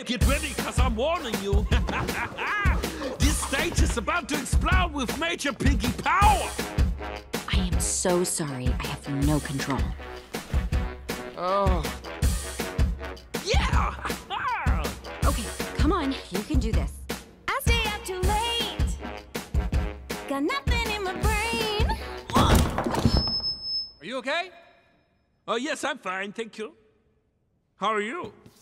Get ready, cause I'm warning you. This stage is about to explode with major Piggy power. I am so sorry. I have no control. Oh. Yeah! Okay, come on. You can do this. I stay up too late. Got nothing in my brain. Are you okay? Oh, yes, I'm fine, thank you. How are you?